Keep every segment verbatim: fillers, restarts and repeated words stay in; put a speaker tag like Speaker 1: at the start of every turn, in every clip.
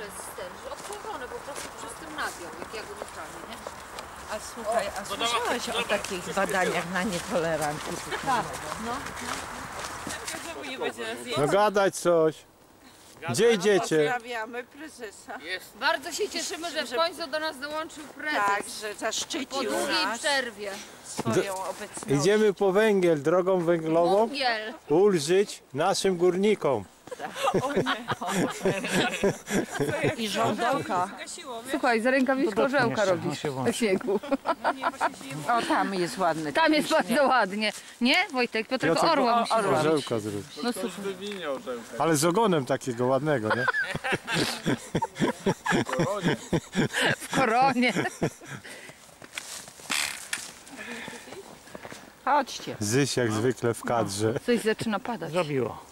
Speaker 1: przez ten, że obsłużone po prostu przez ten nabiał, jak ja go nie prawię, nie?
Speaker 2: A słuchaj, a słyszałaś o takich badaniach na nietolerancję?
Speaker 1: Tak, no.
Speaker 3: No gadać coś. Gdzie idziecie?
Speaker 2: Pozdrawiamy prezesa.
Speaker 1: Bardzo się cieszymy, że w końcu do nas dołączył prezes.
Speaker 2: Tak, że zaszczycił
Speaker 1: Po długiej
Speaker 2: nas
Speaker 1: przerwie.
Speaker 2: swoją obecnością.
Speaker 3: Idziemy po węgiel, drogą węglową,
Speaker 1: Węgiel.
Speaker 3: ulżyć naszym górnikom.
Speaker 2: I żądełka.
Speaker 1: Słuchaj, za rękawiczką orzełka robisz na śniegu.
Speaker 2: O, tam jest ładny.
Speaker 1: Tam jest bardzo ładnie. Nie, Wojtek? To tylko
Speaker 3: Piotrek,
Speaker 1: orła musi zrobić.
Speaker 3: Orzełka zrób.
Speaker 1: No super.
Speaker 3: Ale z ogonem takiego ładnego, nie?
Speaker 1: W koronie.
Speaker 2: Chodźcie.
Speaker 3: Zyś jak zwykle w kadrze.
Speaker 1: Coś zaczyna padać.
Speaker 4: Zrobiło.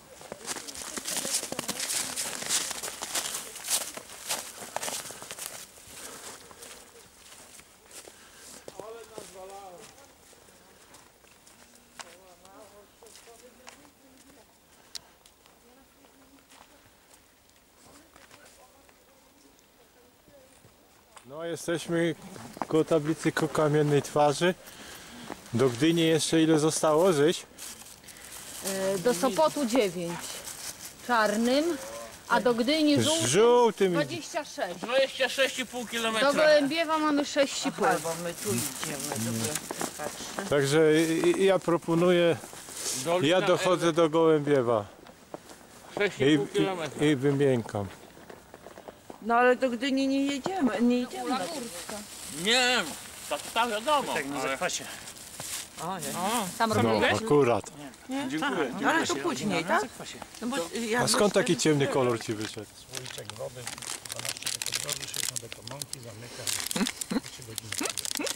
Speaker 3: No jesteśmy koło tablicy ku kamiennej twarzy. Do Gdyni jeszcze ile zostało, Zyś?
Speaker 1: Do Sopotu dziewięć. Czarnym, a do Gdyni żółtym
Speaker 3: Żółtym.
Speaker 1: dwadzieścia sześć.
Speaker 4: dwadzieścia sześć i pół
Speaker 1: Do
Speaker 4: kilometra.
Speaker 1: Gołębiewa mamy sześć i pół.
Speaker 2: Bo my tu idziemy. Dobra, patrzę.
Speaker 3: Także i- i ja proponuję, ja dochodzę do Gołębiewa
Speaker 4: sześć
Speaker 3: i,
Speaker 4: i pół
Speaker 3: i,
Speaker 4: kilometra.
Speaker 3: i wymiękam.
Speaker 2: No ale do Gdyni nie jedziemy, nie idziemy. na-
Speaker 4: Nie, tak tam wiadomo. Tak, nie
Speaker 5: Ale-
Speaker 4: zakwasie.
Speaker 2: O, nie.
Speaker 1: Tam
Speaker 3: No
Speaker 1: robię.
Speaker 3: akurat.
Speaker 4: Dziękuję.
Speaker 2: Ale to później, tak? No bo ja
Speaker 3: A skąd taki ciemny kolor ci wyszedł?
Speaker 5: Słoiczek wody, dwanaście do podroży, sześć do mąki, zamykam. trzy godziny.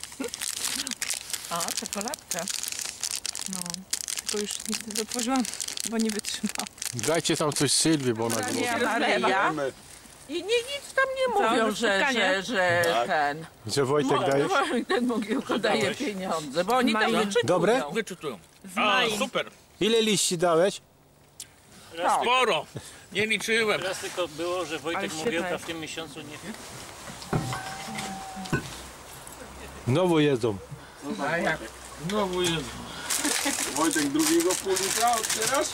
Speaker 6: A, czekoladka. No, tylko już niestety otworzyłam, bo nie wytrzymałam.
Speaker 3: Dajcie tam coś Sylwii, bo ona
Speaker 2: Ja Maryja. I nie, nic tam nie mówią,
Speaker 6: Całe
Speaker 2: że,
Speaker 6: spotkanie.
Speaker 2: że, że ten.
Speaker 3: Że Wojtek dajesz?
Speaker 2: Ten Mogiełko daje pieniądze, bo oni tam
Speaker 6: Maj-
Speaker 2: wyczytują.
Speaker 3: Dobre?
Speaker 4: Wyczytują. A,
Speaker 6: maj.
Speaker 4: super.
Speaker 3: Ile liści dałeś?
Speaker 4: Sporo. Nie liczyłem.
Speaker 5: Teraz tylko było, że
Speaker 6: Ale
Speaker 5: Wojtek
Speaker 6: świetne
Speaker 5: Mogiełka
Speaker 6: jest.
Speaker 5: w tym miesiącu nie...
Speaker 3: Znowu jedzą.
Speaker 4: Znowu jest.
Speaker 7: Wojtek, drugiego pół litra odbierasz?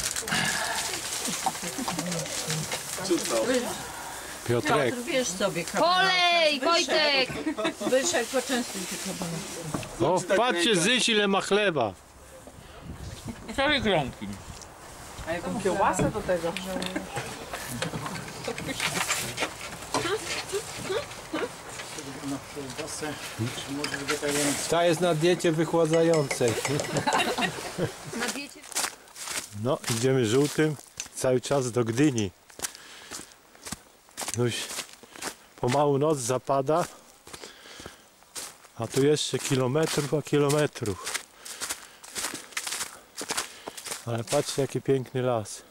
Speaker 7: Co to?
Speaker 3: Piotrek,
Speaker 2: Piotr, wiesz sobie, kabanosy.
Speaker 1: Polej, Wojtek!
Speaker 2: Wyszek, poczęstuj się kabanosy.
Speaker 3: o patrzcie Zyś ile ma chleba.
Speaker 4: Cztery kromki.
Speaker 2: A jaką kiełbasę do tego?
Speaker 5: Na kiełbasę, czy może wydając.
Speaker 3: Ta jest na diecie wychładzającej.
Speaker 1: Na diecie.
Speaker 3: No, idziemy żółtym cały czas do Gdyni. Już pomału noc zapada, a tu jeszcze kilometrów a kilometrów. Ale patrzcie jaki piękny las.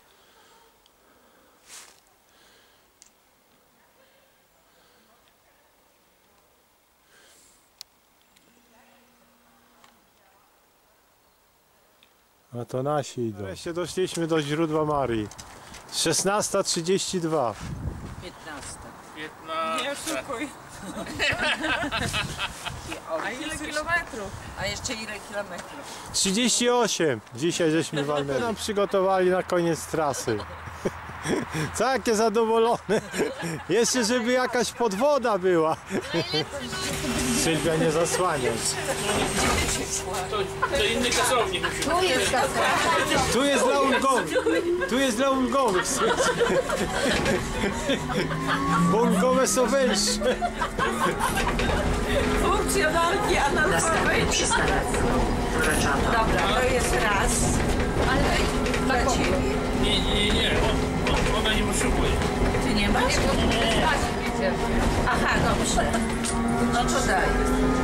Speaker 3: A to nasi idą. Wreszcie doszliśmy do źródła Marii. szesnasta trzydzieści dwa.
Speaker 2: piętnaście.
Speaker 4: piętnaście.
Speaker 6: Nie oszukuj. A ile kilometrów?
Speaker 2: A jeszcze ile kilometrów?
Speaker 3: trzydzieści osiem. Dzisiaj żeśmy walnęli. Nam przygotowali na koniec trasy. Takie zadowolone. Jeszcze żeby jakaś podwoda była. Sylwia nie zasłania.
Speaker 4: To, to inny kasownik musi.
Speaker 1: Tu jest kasa.
Speaker 3: Tu jest dla ulgowych. Tu jest dla ulgowych. Bo ulgowe są węższe.
Speaker 2: Funkcjonalki analfabeci. Dobra, to jest raz.
Speaker 1: Ale
Speaker 2: Dla ciebie.
Speaker 4: Nie, nie, nie. On, on, ona nie potrzebuje.
Speaker 2: Ty nie masz?
Speaker 1: wiecie.
Speaker 2: Aha, dobrze. No to daj.